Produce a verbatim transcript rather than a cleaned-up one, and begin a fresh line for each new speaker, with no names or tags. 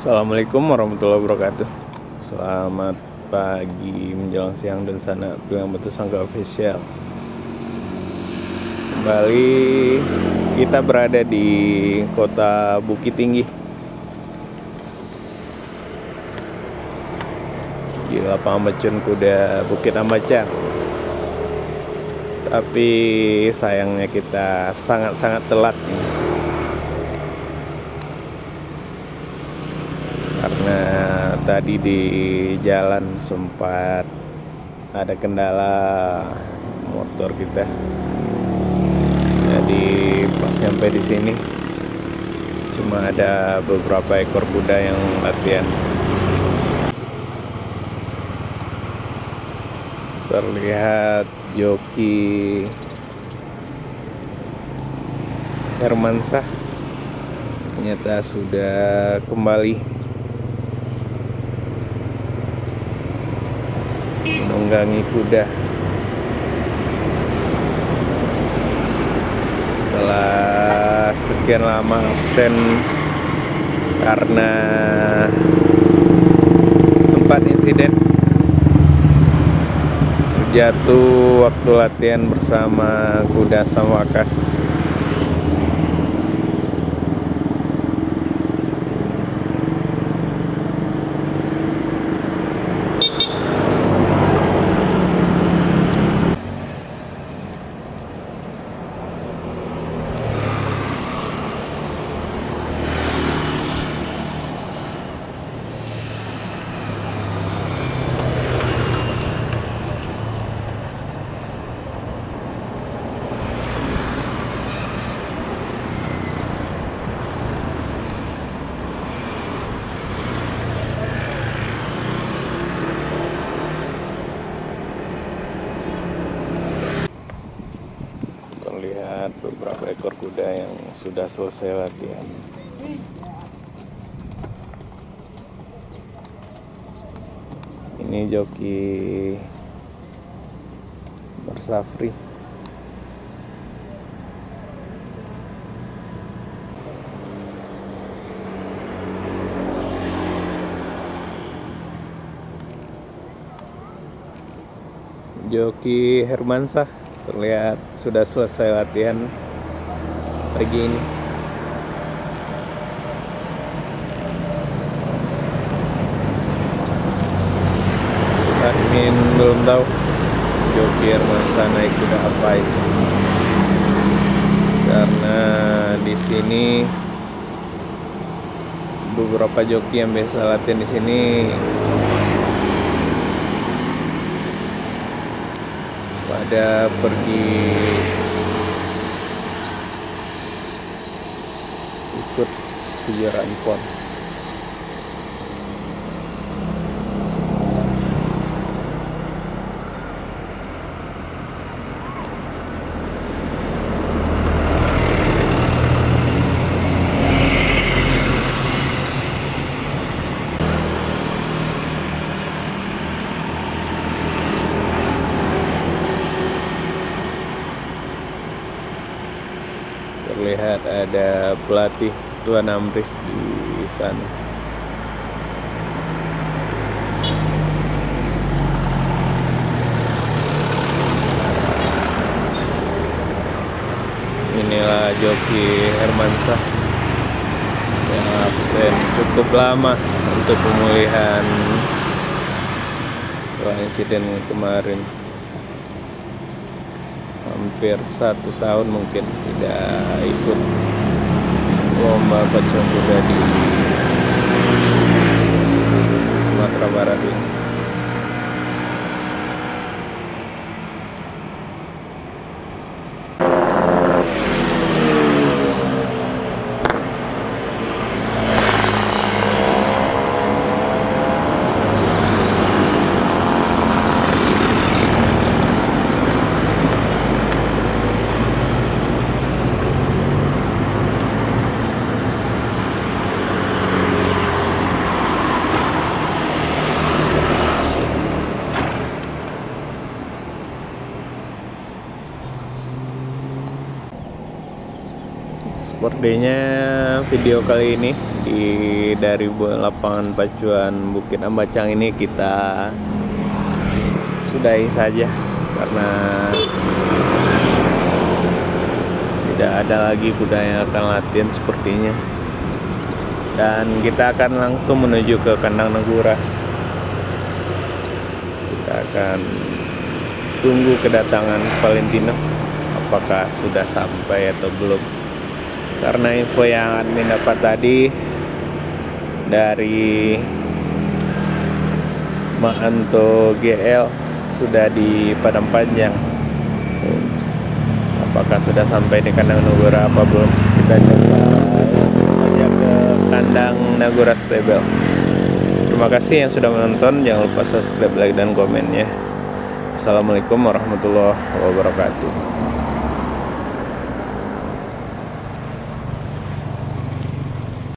Assalamualaikum warahmatullahi wabarakatuh. Selamat pagi menjelang siang dan sana bilang betul sangga official. Kembali kita berada di kota Bukit Tinggi, di lapangan Becun Kuda Bukit Ambaca. Tapi sayangnya kita sangat-sangat telat ini, karena tadi di jalan sempat ada kendala motor kita. Jadi pas nyampe di sini cuma ada beberapa ekor kuda yang latihan. Terlihat joki Hermansah ternyata sudah kembali menunggangi kuda setelah sekian lama absen karena sempat insiden jatuh waktu latihan bersama kuda Samwakas. Terlihat beberapa ekor kuda yang sudah selesai latihan. Ini joki Bersafri. Joki Hermansah terlihat sudah selesai latihan pagi ini. Admin belum tahu joki Hermansah naik kuda apa itu, karena di sini beberapa joki yang biasa latihan di sini pada pergi ikut kejuaraan pon. Terlihat ada pelatih Tuan Amris di sana. Inilah joki Hermansah yang absen cukup lama untuk pemulihan setelah insiden kemarin. Hampir satu tahun mungkin tidak ikut lomba pacuan kuda di Sumatera Barat ini. Sepertinya video kali ini di dari lapangan pacuan Bukit Ambacang ini kita sudahi saja karena tidak ada lagi kuda yang akan latihan sepertinya, dan kita akan langsung menuju ke kandang Negura. Kita akan tunggu kedatangan Valentino, apakah sudah sampai atau belum, karena info yang admin dapat tadi dari Maanto G L sudah di Padang Panjang. Apakah sudah sampai di kandang Negura apa belum? Kita coba langsung saja ke kandang Negura Stable. Terima kasih yang sudah menonton. Jangan lupa subscribe, like, dan komennya. Assalamualaikum warahmatullahi wabarakatuh.